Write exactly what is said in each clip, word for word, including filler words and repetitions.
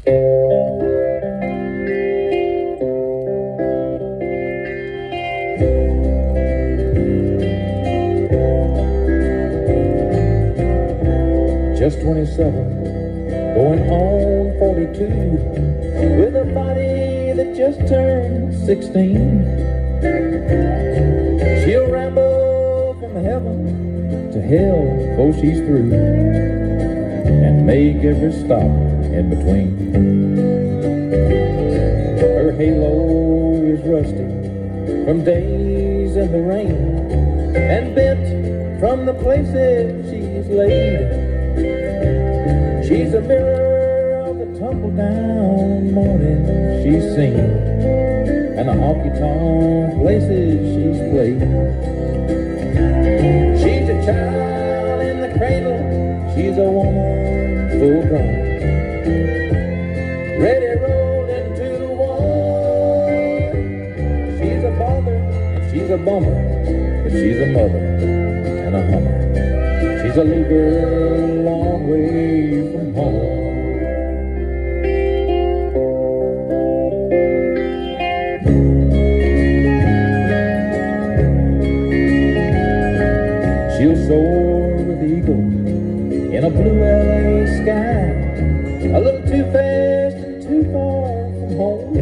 Just twenty-seven, going on forty-two, with a body that just turned sixteen. She'll ramble from heaven to hell before she's through, and make every stop in between. Her halo is rusty from days in the rain, and bent from the places she's laid. She's a mirror of the tumble-down morning she's seen, and the honky-tonk places she's played. She's a child in the cradle, she's a woman full grown, ready rolled into one. She's a bother and she's a bummer, but she's a mother and a hummer. She's a little girl a long way from home. She'll soar with the eagle in a blue L A sky, a little too fast and too far from home.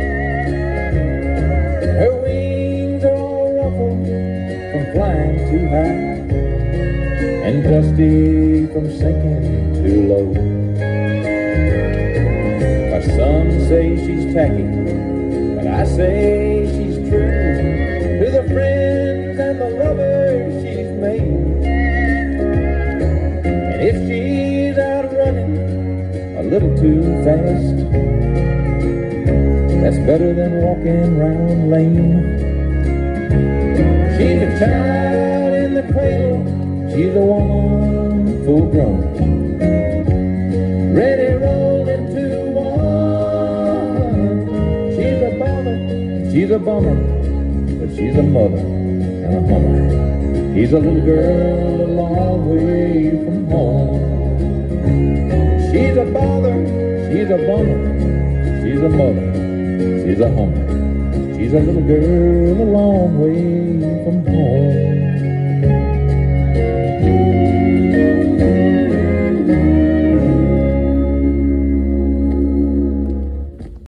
Her wings are all ruffled from flying too high, and dusty from sinking too low. My son says she's tacky, but I say she's true to the friends and the lovers she's made. And if she's out running a little too fast, that's better than walking round lame. She's a child in the cradle, she's a woman full grown, ready rolled into one. She's a bother, she's a bummer, but she's a mother and a hummer. He's a little girl a long way from home. She's a bother, she's a bummer, she's a mother, she's a hummer. She's a little girl a long way from home.